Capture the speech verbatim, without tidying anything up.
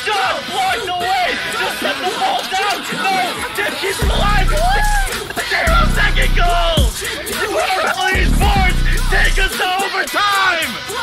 shot blocked away! Just set the ball down! No! Tim keeps him alive! Zero second goal! Pro Esports take us to overtime!